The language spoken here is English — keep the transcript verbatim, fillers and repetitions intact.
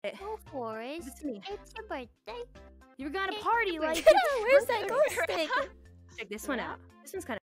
Go for it. Give it to me. It's your birthday. You were gonna It's party your like. birthday. Where's that ghost stick? Check this one out. This one's kind of.